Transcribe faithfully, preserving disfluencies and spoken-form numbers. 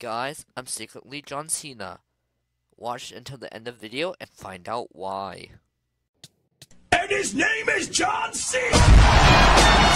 guys, I'm secretly John Cena. Watch until the end of the video and find out why. And his name is John Cena!